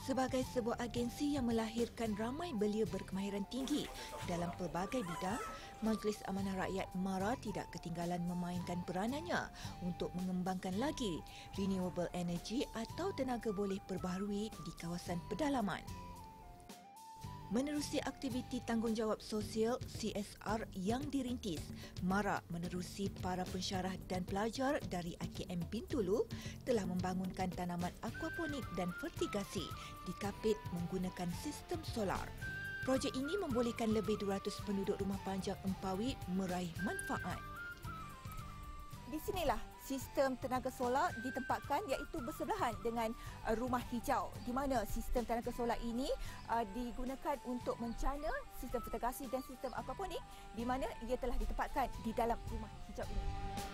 Sebagai sebuah agensi yang melahirkan ramai belia berkemahiran tinggi dalam pelbagai bidang, Majlis Amanah Rakyat MARA tidak ketinggalan memainkan peranannya untuk mengembangkan lagi renewable energy atau tenaga boleh perbaharui di kawasan pedalaman. Menerusi aktiviti tanggungjawab sosial CSR yang dirintis, MARA menerusi para pensyarah dan pelajar dari IKM Bintulu telah membangunkan tanaman aquaponik dan fertigasi di kapit menggunakan sistem solar. Projek ini membolehkan lebih 200 penduduk Rumah Panjang Empawi meraih manfaat. Di sinilah sistem tenaga solar ditempatkan, iaitu bersebelahan dengan rumah hijau, di mana sistem tenaga solar ini digunakan untuk mencana sistem fertigasi dan sistem aquaponik, di mana ia telah ditempatkan di dalam rumah hijau ini.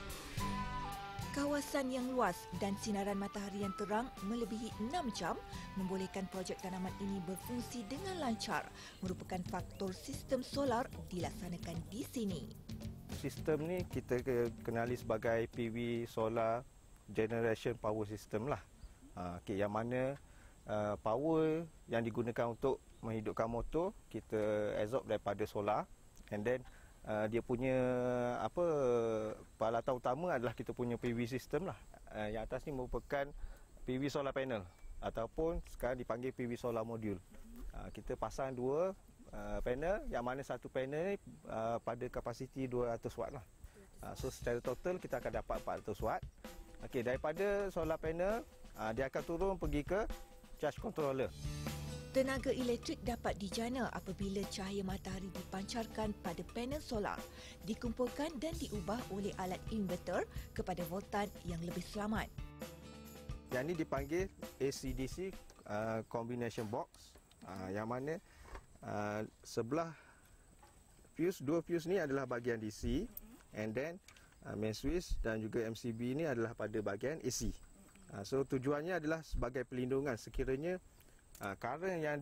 Kawasan yang luas dan sinaran matahari yang terang melebihi 6 jam membolehkan projek tanaman ini berfungsi dengan lancar, merupakan faktor sistem solar dilaksanakan di sini. Sistem ni kita kenali sebagai PV Solar Generation Power System lah. Yang mana power yang digunakan untuk menghidupkan motor kita absorb daripada solar, and then dia punya peralatan utama adalah kita punya PV system lah. Yang atas ni merupakan PV solar panel ataupun sekarang dipanggil PV solar module. Kita pasang dua panel, yang mana satu panel ni pada kapasiti 200 watt lah. So secara total kita akan dapat 400 watt. Okey, daripada solar panel dia akan turun pergi ke charge controller. Tenaga elektrik dapat dijana apabila cahaya matahari dipancarkan pada panel solar, dikumpulkan dan diubah oleh alat inverter kepada voltan yang lebih selamat. Yang ini dipanggil AC/DC combination box, yang mana sebelah fuse, dua fuse ni adalah bahagian DC, and then main switch dan juga MCB ni adalah pada bahagian AC. So tujuannya adalah sebagai pelindungan sekiranya current yang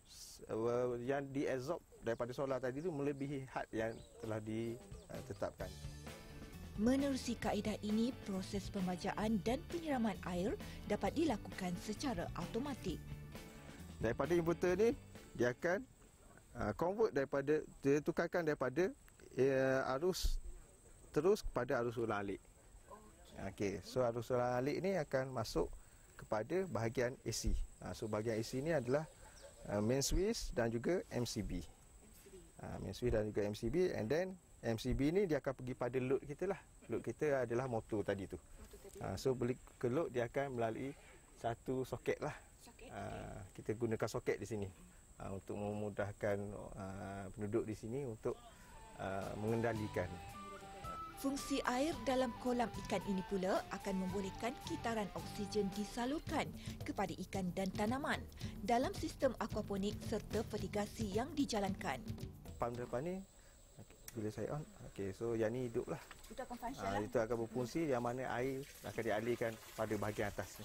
diabsorb daripada solar tadi itu melebihi had yang telah ditetapkan. Menerusi kaedah ini, proses pembajaan dan penyiraman air dapat dilakukan secara automatik. Daripada inverter ni dia akan convert daripada, dia tukarkan daripada arus terus kepada arus ulang-alik. Okey, so arus ulang-alik ni akan masuk kepada bahagian AC. So bahagian AC ni adalah main switch dan juga MCB. Main switch dan juga MCB, and then MCB ni dia akan pergi pada load kita lah. Load kita adalah motor tadi tu. So beli ke load dia akan melalui satu soket lah. Kita gunakan soket di sini untuk memudahkan penduduk di sini untuk mengendalikan. Fungsi air dalam kolam ikan ini pula akan membolehkan kitaran oksigen disalurkan kepada ikan dan tanaman dalam sistem aquaponik serta fertigasi yang dijalankan. Pump depan ni bila saya on, so yang ni hidup lah. Itu akan function lah. Itu akan berfungsi, yang mana air akan dialihkan pada bahagian atas ni.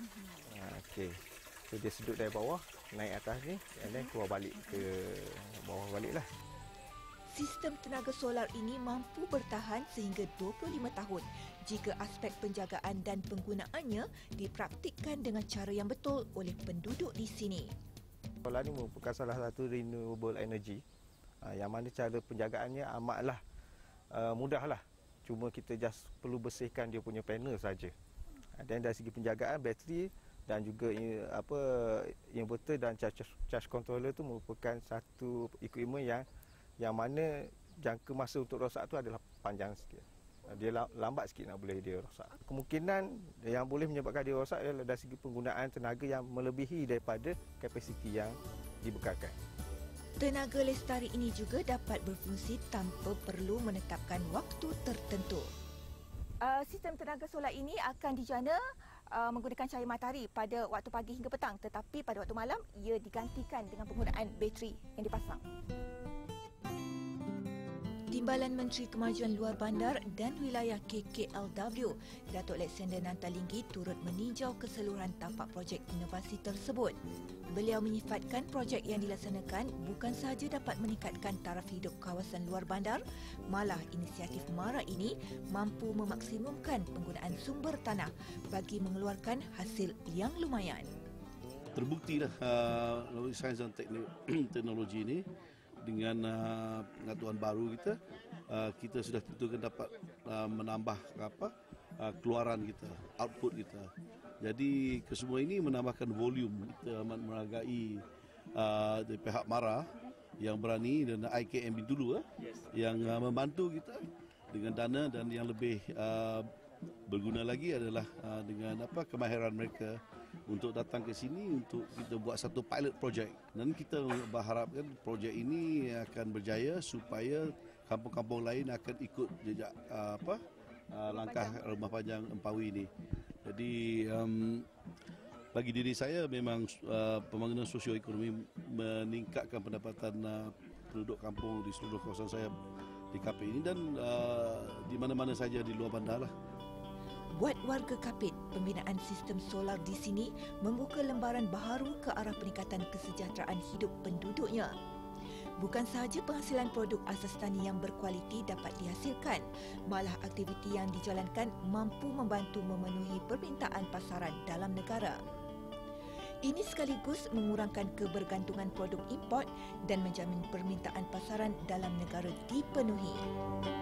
So dia sedut dari bawah, naik atas ni, and then keluar balik ke bawah balik lah. Sistem tenaga solar ini mampu bertahan sehingga 25 tahun jika aspek penjagaan dan penggunaannya dipraktikkan dengan cara yang betul oleh penduduk di sini. Solar ini merupakan salah satu renewable energy, yang mana cara penjagaannya amatlah mudahlah. Cuma kita just perlu bersihkan dia punya panel saja. Dan dari segi penjagaan, bateri dan juga inverter dan charge controller itu merupakan satu equipment yang mana jangka masa untuk rosak tu adalah panjang sikit. Dia lambat sikit nak boleh dia rosak. Kemungkinan yang boleh menyebabkan dia rosak adalah dari segi penggunaan tenaga yang melebihi daripada kapasiti yang dibekalkan. Tenaga lestari ini juga dapat berfungsi tanpa perlu menetapkan waktu tertentu. Sistem tenaga solar ini akan dijana menggunakan cahaya matahari pada waktu pagi hingga petang, tetapi pada waktu malam ia digantikan dengan penggunaan bateri yang dipasang. Timbalan Menteri Kemajuan Luar Bandar dan Wilayah KKLW, Datuk Alexander Nantalinggi turut meninjau keseluruhan tapak projek inovasi tersebut. Beliau menyifatkan projek yang dilaksanakan bukan sahaja dapat meningkatkan taraf hidup kawasan luar bandar, malah inisiatif MARA ini mampu memaksimumkan penggunaan sumber tanah bagi mengeluarkan hasil yang lumayan. terbukti lah melalui sains dan teknologi ini dengan pengetahuan baru kita sudah tentukan dapat menambah keluaran kita, output kita. Jadi kesemua ini menambahkan volume. Kita amat menghargai dari pihak MARA yang berani dan IKM Bintulu yang membantu kita dengan dana, dan yang lebih berguna lagi adalah dengan kemahiran mereka untuk datang ke sini untuk kita buat satu pilot project, dan kita berharapkan projek ini akan berjaya supaya kampung-kampung lain akan ikut jejak langkah Rumah Panjang Empawi ini. Jadi bagi diri saya memang pembangunan sosioekonomi meningkatkan pendapatan penduduk kampung di seluruh kawasan saya di Kapit ini, dan di mana-mana saja di luar bandar lah. Buat warga Kapit, pembinaan sistem solar di sini membuka lembaran baharu ke arah peningkatan kesejahteraan hidup penduduknya. Bukan sahaja penghasilan produk asas tani yang berkualiti dapat dihasilkan, malah aktiviti yang dijalankan mampu membantu memenuhi permintaan pasaran dalam negara. Ini sekaligus mengurangkan kebergantungan produk import dan menjamin permintaan pasaran dalam negara dipenuhi.